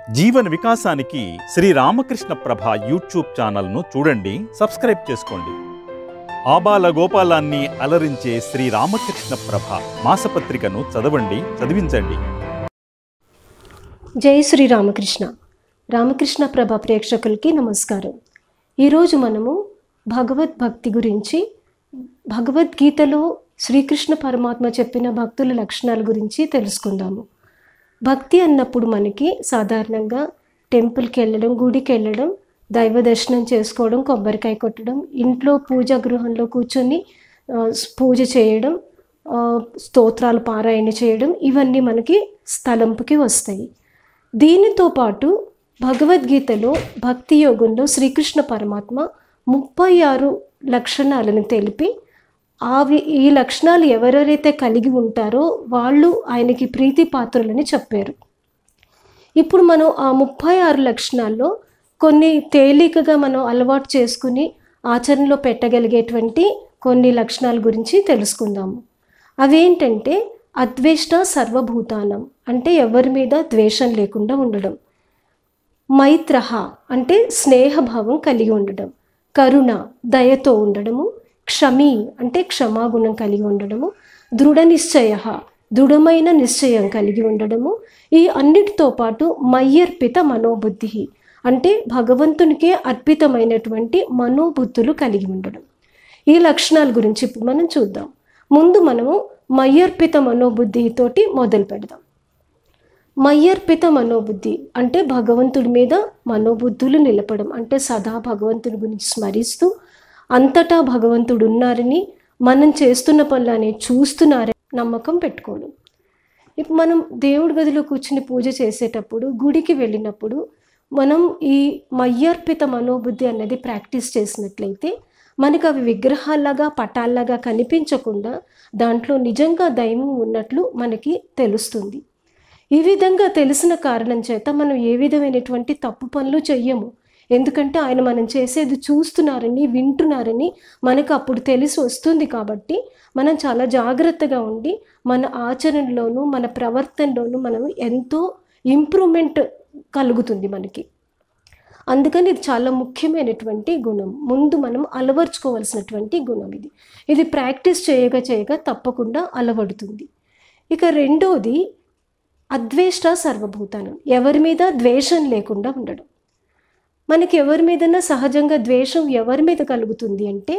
జీవన వికాసానికి శ్రీ రామకృష్ణ ప్రభ యూట్యూబ్ ఛానల్ను చూడండి, సబ్స్క్రైబ్ చేసుకోండి. ఆబాల గోపాలాన్ని అలరించే శ్రీ రామకృష్ణ ప్రభ మాసపత్రికను చదవండి, చదివించండి. జై శ్రీ రామకృష్ణ. రామకృష్ణ ప్రభ ప్రేక్షకులకి నమస్కారం. ఈరోజు మనము భగవద్భక్తి గురించి, భగవద్గీతలో శ్రీకృష్ణ పరమాత్మ చెప్పిన భక్తుల లక్షణాల గురించి తెలుసుకుందాము. భక్తి అన్నప్పుడు మనకి సాధారణంగా టెంపుల్కి వెళ్ళడం, గుడికి వెళ్ళడం, దైవ దర్శనం చేసుకోవడం, కొబ్బరికాయ కొట్టడం, ఇంట్లో పూజా గృహంలో కూర్చొని పూజ చేయడం, స్తోత్రాలు పారాయణ చేయడం, ఇవన్నీ మనకి స్థలంపుకి వస్తాయి. దీనితో పాటు భగవద్గీతలో భక్తి యోగంలో శ్రీకృష్ణ పరమాత్మ 36 లక్షణాలను తెలిపి ఈ లక్షణాలు ఎవరెవరైతే కలిగి ఉంటారో వాళ్ళు ఆయనకి ప్రీతి పాత్రులని చెప్పారు. ఇప్పుడు మనం ఆ 36 లక్షణాల్లో కొన్ని తేలికగా మనం అలవాటు చేసుకుని ఆచరణలో పెట్టగలిగేటువంటి కొన్ని లక్షణాల గురించి తెలుసుకుందాము. అవేంటంటే అద్వేష్ట సర్వభూతానం, అంటే ఎవరి మీద ద్వేషం లేకుండా ఉండడం. మైత్రహ అంటే స్నేహభావం కలిగి ఉండడం. కరుణ దయతో ఉండడము. క్షమి అంటే క్షమాగుణం కలిగి ఉండడము. దృఢ నిశ్చయ దృఢమైన నిశ్చయం కలిగి ఉండడము. ఈ అన్నిటితో పాటు మయ్యర్పిత మనోబుద్ధి అంటే భగవంతునికే అర్పితమైనటువంటి మనోబుద్ధులు కలిగి ఉండడం. ఈ లక్షణాల గురించి ఇప్పుడు మనం చూద్దాం. ముందు మనము మయ్యర్పిత మనోబుద్ధితోటి మొదలు పెడదాం. మయ్యర్పిత మనోబుద్ధి అంటే భగవంతుడి మీద మనోబుద్ధులు నిలపడం, అంటే సదా భగవంతుడి గురించి స్మరిస్తూ అంతటా భగవంతుడు ఉన్నారని, మనం చేస్తున్న పనులని చూస్తున్నారని నమ్మకం పెట్టుకోవడం. ఇప్పుడు మనం దేవుడి గదిలో కూర్చుని పూజ చేసేటప్పుడు, గుడికి వెళ్ళినప్పుడు మనం ఈ మయ్యర్పిత మనోబుద్ధి అన్నది ప్రాక్టీస్ చేసినట్లయితే మనకు అవి విగ్రహాల్లాగా పటాల్లాగా కనిపించకుండా దాంట్లో నిజంగా దైవం ఉన్నట్లు మనకి తెలుస్తుంది. ఈ విధంగా తెలిసిన కారణం చేత మనం ఏ విధమైనటువంటి తప్పు పనులు చెయ్యము. ఎందుకంటే ఆయన మనం చేసేది చూస్తున్నారని, వింటున్నారని మనకు అప్పుడు తెలిసి వస్తుంది. కాబట్టి మనం చాలా జాగ్రత్తగా ఉండి మన ఆచరణలోనూ మన ప్రవర్తనలోనూ మనం ఎంతో ఇంప్రూవ్మెంట్ కలుగుతుంది మనకి. అందుకని ఇది చాలా ముఖ్యమైనటువంటి గుణం, ముందు మనం అలవర్చుకోవాల్సినటువంటి గుణం ఇది. ఇది ప్రాక్టీస్ చేయగా తప్పకుండా అలవడుతుంది. ఇక రెండోది అద్వేష్ట సర్వభూతానం, ఎవరి మీద ద్వేషం లేకుండా ఉండడం. మనకి ఎవరి మీదన్నా సహజంగా ద్వేషం ఎవరి మీద కలుగుతుంది అంటే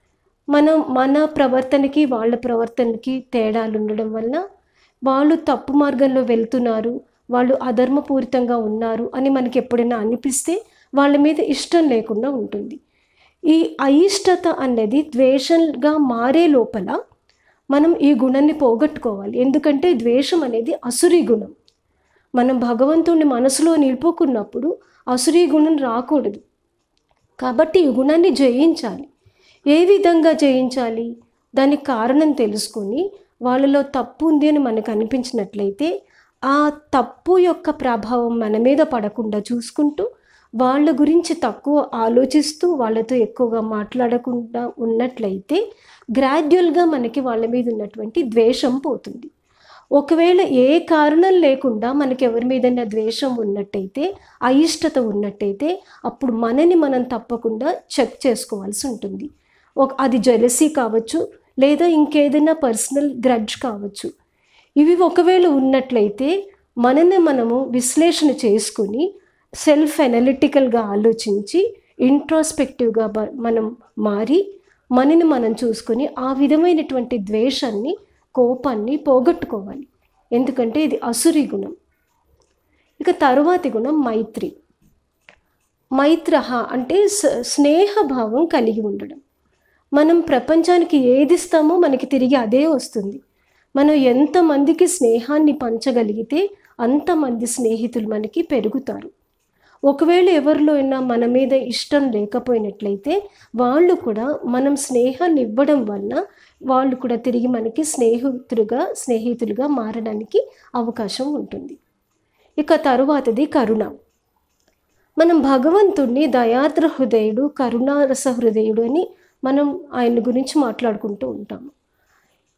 మన ప్రవర్తనకి వాళ్ళ ప్రవర్తనకి తేడాలు ఉండడం వల్ల, వాళ్ళు తప్పు మార్గంలో వెళ్తున్నారు, వాళ్ళు అధర్మపూరితంగా ఉన్నారు అని మనకి ఎప్పుడైనా అనిపిస్తే వాళ్ళ మీద ఇష్టం లేకుండా ఉంటుంది. ఈ అయిష్టత అనేది ద్వేషంగా మారే లోపల మనం ఈ గుణాన్ని పోగొట్టుకోవాలి. ఎందుకంటే ద్వేషం అనేది అసురీ గుణం. మనం భగవంతుడిని మనసులో నిలుపుకున్నప్పుడు అసురీ గుణం రాకూడదు. కాబట్టి ఈ గుణాన్ని జయించాలి. ఏ విధంగా జయించాలి? దానికి కారణం తెలుసుకొని వాళ్ళలో తప్పు ఉంది అని మనకు అనిపించినట్లయితే ఆ తప్పు యొక్క ప్రభావం మన మీద పడకుండా చూసుకుంటూ, వాళ్ళ గురించి తక్కువ ఆలోచిస్తూ, వాళ్ళతో ఎక్కువగా మాట్లాడకుండా ఉన్నట్లయితే గ్రాడ్యువల్గా మనకి వాళ్ళ మీద ఉన్నటువంటి ద్వేషం పోతుంది. ఒకవేళ ఏ కారణం లేకుండా మనకి ఎవరి మీదైనా ద్వేషం ఉన్నట్టయితే, అయిష్టత ఉన్నట్టయితే, అప్పుడు మనని మనం తప్పకుండా చెక్ చేసుకోవాల్సి ఉంటుంది. అది జెలసీ కావచ్చు, లేదా ఇంకేదైనా పర్సనల్ గ్రడ్జ్ కావచ్చు. ఇవి ఒకవేళ ఉన్నట్లయితే మనని మనము విశ్లేషణ చేసుకుని సెల్ఫ్ ఎనలిటికల్గా ఆలోచించి ఇంట్రాస్పెక్టివ్గా మనం మారి మనని మనం చూసుకొని ఆ విధమైనటువంటి ద్వేషాన్ని, కోపాన్ని పోగొట్టుకోవాలి. ఎందుకంటే ఇది అసురీ గుణం. ఇక తరువాతి గుణం మైత్రి. మైత్రహ అంటే స్నేహభావం కలిగి ఉండడం. మనం ప్రపంచానికి ఏది ఇస్తామో మనకి తిరిగి అదే వస్తుంది. మనం ఎంతమందికి స్నేహాన్ని పంచగలిగితే అంతమంది స్నేహితులు మనకి పెరుగుతారు. ఒకవేళ ఎవరిలో అయినా మన మీద ఇష్టం లేకపోయినట్లయితే వాళ్ళు కూడా మనం స్నేహాన్ని ఇవ్వడం వల్ల వాళ్ళు కూడా తిరిగి మనకి స్నేహితులుగా మారడానికి అవకాశం ఉంటుంది. ఇక తరువాతది కరుణ. మనం భగవంతుడిని దయాద్ర హృదయుడు, కరుణారస హృదయుడు అని మనం ఆయన గురించి మాట్లాడుకుంటూ ఉంటాము.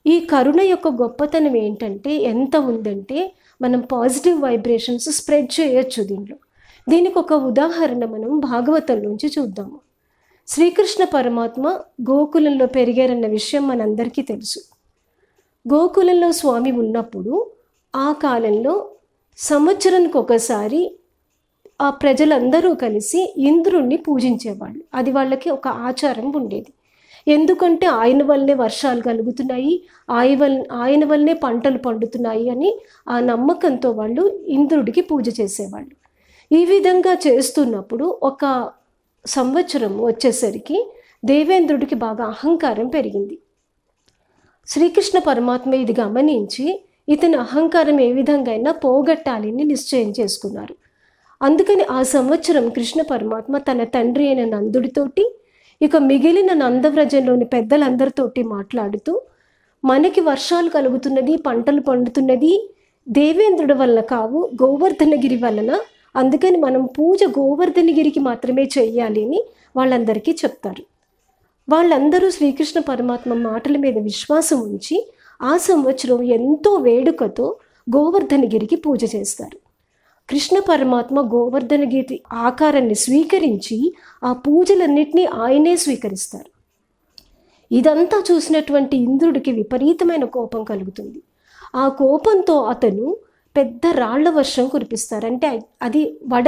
ఈ కరుణ యొక్క గొప్పతనం ఏంటంటే ఎంత ఉందంటే మనం పాజిటివ్ వైబ్రేషన్స్ స్ప్రెడ్ చేయొచ్చు దీనిలో. దీనికి ఒక ఉదాహరణ మనం భాగవతంలోంచి చూద్దాము. శ్రీకృష్ణ పరమాత్మ గోకులంలో పెరిగారన్న విషయం మనందరికీ తెలుసు. గోకులంలో స్వామి ఉన్నప్పుడు ఆ కాలంలో సంవత్సరానికి ఒకసారి ఆ ప్రజలందరూ కలిసి ఇంద్రుణ్ణి పూజించేవాళ్ళు. అది వాళ్ళకి ఒక ఆచారం ఉండేది. ఎందుకంటే ఆయన వల్లనే వర్షాలు కలుగుతున్నాయి, ఆయన వల్లనే పంటలు పండుతున్నాయి అని ఆ నమ్మకంతో వాళ్ళు ఇంద్రుడికి పూజ చేసేవాళ్ళు. ఈ విధంగా చేస్తున్నప్పుడు ఒక సంవత్సరం వచ్చేసరికి దేవేంద్రుడికి బాగా అహంకారం పెరిగింది. శ్రీకృష్ణ పరమాత్మ ఇది గమనించి ఇతని అహంకారం ఏ విధంగా అయినా పోగొట్టాలని నిశ్చయం చేసుకున్నారు. అందుకని ఆ సంవత్సరం కృష్ణ పరమాత్మ తన తండ్రి అయిన నందుడితోటి ఇక మిగిలిన నందవ్రజంలోని పెద్దలందరితోటి మాట్లాడుతూ, మనకి వర్షాలు కలుగుతున్నది, పంటలు పండుతున్నది దేవేంద్రుడి వల్ల కావు, గోవర్ధనగిరి వలన. అందుకని మనం పూజ గోవర్ధనగిరికి మాత్రమే చెయ్యాలి అని వాళ్ళందరికీ చెప్తారు. వాళ్ళందరూ శ్రీకృష్ణ పరమాత్మ మాటల మీద విశ్వాసం ఉంచి ఆ సంవత్సరం ఎంతో వేడుకతో గోవర్ధనగిరికి పూజ చేస్తారు. కృష్ణ పరమాత్మ గోవర్ధనగిరి ఆకారాన్ని స్వీకరించి ఆ పూజలన్నింటినీ ఆయనే స్వీకరిస్తారు. ఇదంతా చూసినటువంటి ఇంద్రుడికి విపరీతమైన కోపం కలుగుతుంది. ఆ కోపంతో అతను పెద్ద రాళ్ల వర్షం కురిపిస్తారు. అంటే అది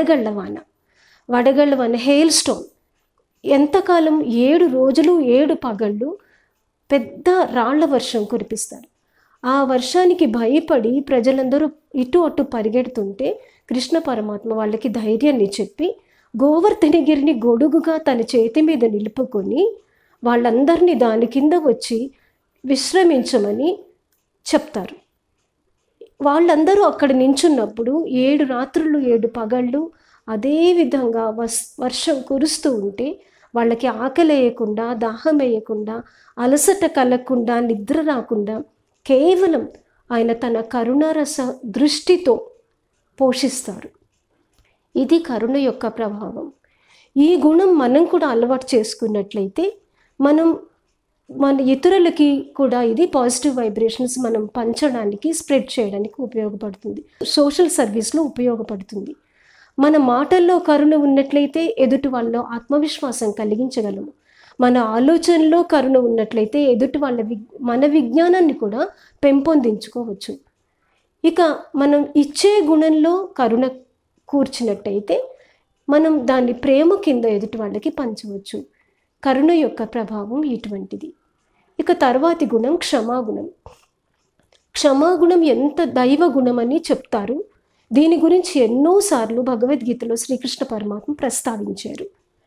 వడగళ్ళ వాన, హెయిల్ స్టోన్. ఎంతకాలం 7 రోజులు 7 పగళ్ళు పెద్ద రాళ్ల వర్షం కురిపిస్తారు. ఆ వర్షానికి భయపడి ప్రజలందరూ ఇటు అటు పరిగెడుతుంటే కృష్ణ పరమాత్మ వాళ్ళకి ధైర్యాన్ని చెప్పి గోవర్ధనగిరిని గొడుగుగా తన చేతి మీద నిలుపుకొని వాళ్ళందరినీ దాని కింద వచ్చి విశ్రమించమని చెప్తారు. వాళ్ళందరూ అక్కడ నించున్నప్పుడు 7 రాత్రులు 7 పగళ్ళు అదే విధంగా వర్షం కురుస్తూ ఉంటే వాళ్ళకి ఆకలి వేయకుండా, దాహం వేయకుండా, అలసట కలగకుండా, నిద్ర రాకుండా కేవలం ఆయన తన కరుణారస దృష్టితో పోషిస్తారు. ఇది కరుణ యొక్క ప్రభావం. ఈ గుణం మనం కూడా అలవాటు చేసుకున్నట్లయితే మన ఇతరులకి కూడా ఇది పాజిటివ్ వైబ్రేషన్స్ మనం పంచడానికి, స్ప్రెడ్ చేయడానికి ఉపయోగపడుతుంది. సోషల్ సర్వీస్లో ఉపయోగపడుతుంది. మన మాటల్లో కరుణ ఉన్నట్లయితే ఎదుటి వాళ్ళలో ఆత్మవిశ్వాసం కలిగించగలము. మన ఆలోచనలో కరుణ ఉన్నట్లయితే ఎదుటి మన విజ్ఞానాన్ని కూడా పెంపొందించుకోవచ్చు. ఇక మనం ఇచ్చే గుణంలో కరుణ కూర్చున్నట్టయితే మనం దాన్ని ప్రేమ కింద ఎదుటి వాళ్ళకి పంచవచ్చు. కరుణ యొక్క ప్రభావం ఇటువంటిది. ఇక తర్వాతి గుణం క్షమాగుణం. క్షమాగుణం ఎంత దైవ గుణమని చెప్తారు. దీని గురించి ఎన్నోసార్లు భగవద్గీతలో శ్రీకృష్ణ పరమాత్మ ప్రస్తావించారు.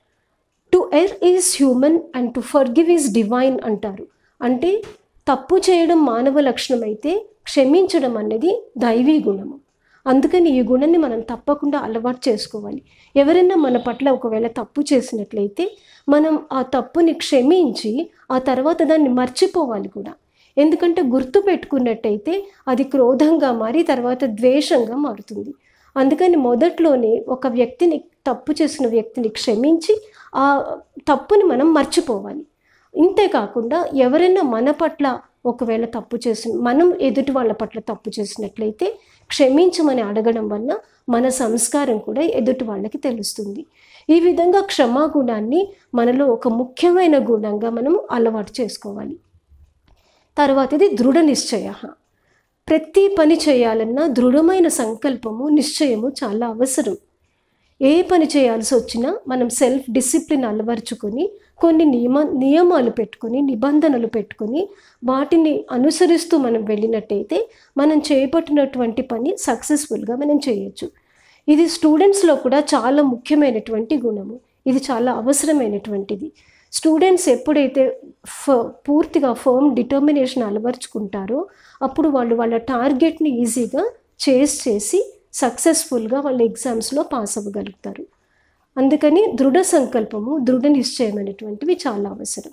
To err is human and to forgive is divine అంటారు. అంటే తప్పు చేయడం మానవ లక్షణం అయితే క్షమించడం అనేది దైవీ గుణము. అందుకని ఈ గుణాన్ని మనం తప్పకుండా అలవాటు చేసుకోవాలి. ఎవరైనా మన పట్ల ఒకవేళ తప్పు చేసినట్లయితే మనం ఆ తప్పుని క్షమించి ఆ తర్వాత దాన్ని మర్చిపోవాలి కూడా. ఎందుకంటే గుర్తు పెట్టుకున్నట్టయితే అది క్రోధంగా మారి తర్వాత ద్వేషంగా మారుతుంది. అందుకని మొదట్లోనే ఒక వ్యక్తిని, తప్పు చేసిన వ్యక్తిని క్షమించి ఆ తప్పుని మనం మర్చిపోవాలి. ఇంతేకాకుండా ఎవరైనా మన పట్ల ఒకవేళ మనం ఎదుటి వాళ్ళ పట్ల తప్పు చేసినట్లయితే క్షమించమని అడగడం వల్ల మన సంస్కారం కూడా ఎదుటి వాళ్ళకి తెలుస్తుంది. ఈ విధంగా క్షమాగుణాన్ని మనలో ఒక ముఖ్యమైన గుణంగా మనం అలవాటు చేసుకోవాలి. తర్వాతది దృఢ నిశ్చయ. ప్రతి పని చేయాలన్నా దృఢమైన సంకల్పము, నిశ్చయము చాలా అవసరం. ఏ పని చేయాల్సి వచ్చినా మనం సెల్ఫ్ డిసిప్లిన్ అలవర్చుకొని కొన్ని నియమాలు పెట్టుకొని, నిబంధనలు పెట్టుకొని వాటిని అనుసరిస్తూ మనం వెళ్ళినట్టయితే మనం చేపట్టినటువంటి పని సక్సెస్ఫుల్గా మనం చేయొచ్చు. ఇది స్టూడెంట్స్లో కూడా చాలా ముఖ్యమైనటువంటి గుణము. ఇది చాలా అవసరమైనటువంటిది. స్టూడెంట్స్ ఎప్పుడైతే పూర్తిగా ఫర్మ్ డిటర్మినేషన్ అలవర్చుకుంటారో అప్పుడు వాళ్ళ టార్గెట్ని ఈజీగా చేసి సక్సెస్ఫుల్గా వాళ్ళ ఎగ్జామ్స్లో పాస్ అవ్వగలుగుతారు. అందుకని దృఢ సంకల్పము, దృఢ నిశ్చయం అనేటువంటివి చాలా అవసరం.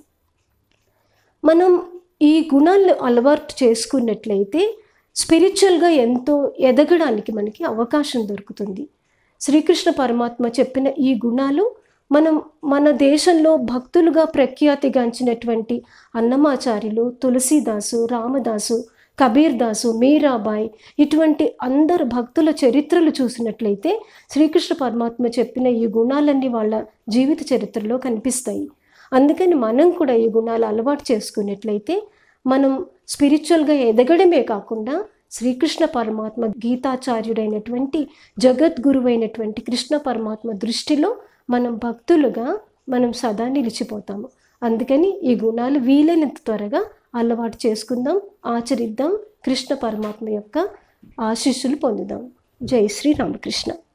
మనం ఈ గుణాలను అలవాటు చేసుకున్నట్లయితే స్పిరిచువల్గా ఎంతో ఎదగడానికి మనకి అవకాశం దొరుకుతుంది. శ్రీకృష్ణ పరమాత్మ చెప్పిన ఈ గుణాలు మన దేశంలో భక్తులుగా ప్రఖ్యాతిగాంచినటువంటి అన్నమాచార్యులు, తులసీదాసు, రామదాసు, కబీర్ దాసు, మీరాబాయి, ఇటువంటి అందరు భక్తుల చరిత్రలు చూసినట్లయితే శ్రీకృష్ణ పరమాత్మ చెప్పిన ఈ గుణాలన్నీ వాళ్ళ జీవిత చరిత్రలో కనిపిస్తాయి. అందుకని మనం కూడా ఈ గుణాలు అలవాటు చేసుకున్నట్లయితే మనం స్పిరిచువల్గా ఎదగడమే కాకుండా శ్రీకృష్ణ పరమాత్మ గీతాచార్యుడైనటువంటి జగద్గురువైనటువంటి కృష్ణ పరమాత్మ దృష్టిలో మనం భక్తులుగా మనం సదా నిలిచిపోతాము. అందుకని ఈ గుణాలు వీలైనంత త్వరగా అలవాటు చేసుకుందాం, ఆచరిద్దాం, కృష్ణ పరమాత్మ యొక్క ఆశీస్సులు పొందుదాం. జై శ్రీ రామకృష్ణ.